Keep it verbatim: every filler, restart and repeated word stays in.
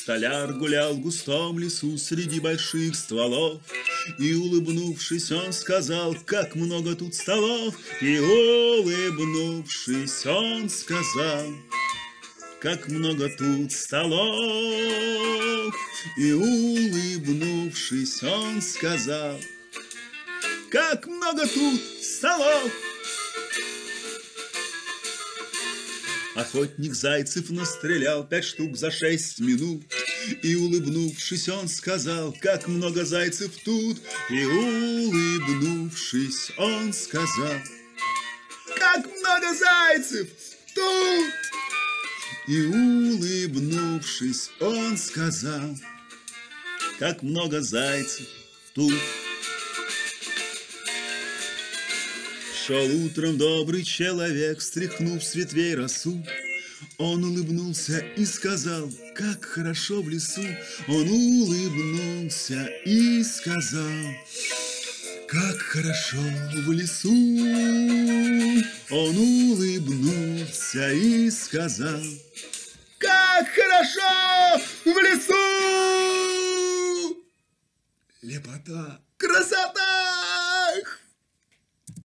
Столяр гулял в густом лесу среди больших стволов, и, улыбнувшись, он сказал, как много тут столов. И, улыбнувшись, он сказал, как много тут столов. И, улыбнувшись, он сказал, как много тут столов. Охотник Зайцев настрелял пять штук за шесть минут. И, улыбнувшись, он сказал, как много зайцев тут. И, улыбнувшись, он сказал, как много зайцев тут. И, улыбнувшись, он сказал, как много зайцев тут. Шел утром добрый человек, стряхнув с ветвей росу. Он улыбнулся и сказал, как хорошо в лесу. Он улыбнулся и сказал, как хорошо в лесу. Он улыбнулся и сказал, как хорошо в лесу. Лепота, красота!